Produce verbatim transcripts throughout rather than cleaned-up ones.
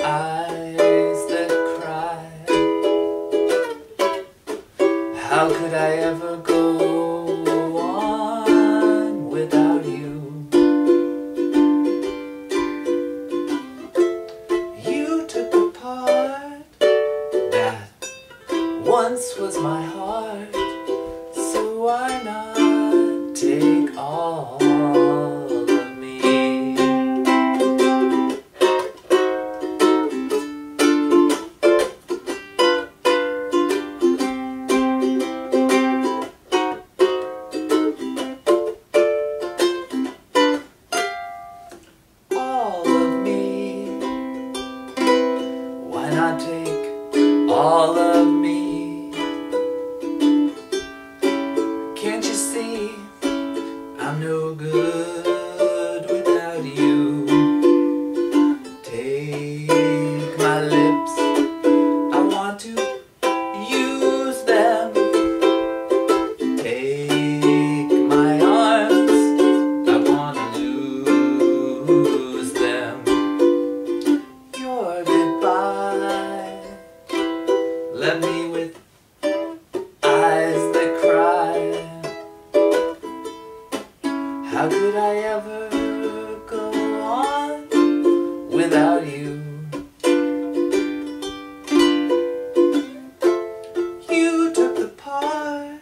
eyes that cry. How could I ever go on without you? You took the part that once was my heart, so why not take all of me? All of me, why not take all of me? Can't you see I'm no good without you? Take my lips, I want to use them. Take my arms, I want to lose them. Your goodbye left me with eyes that cry. How could I ever go on without you? You took the part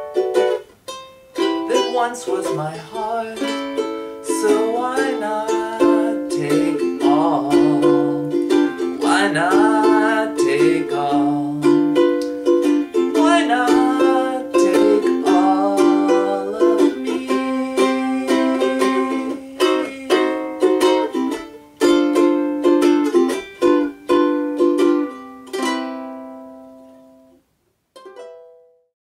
that once was my heart, so why not take all? Why not?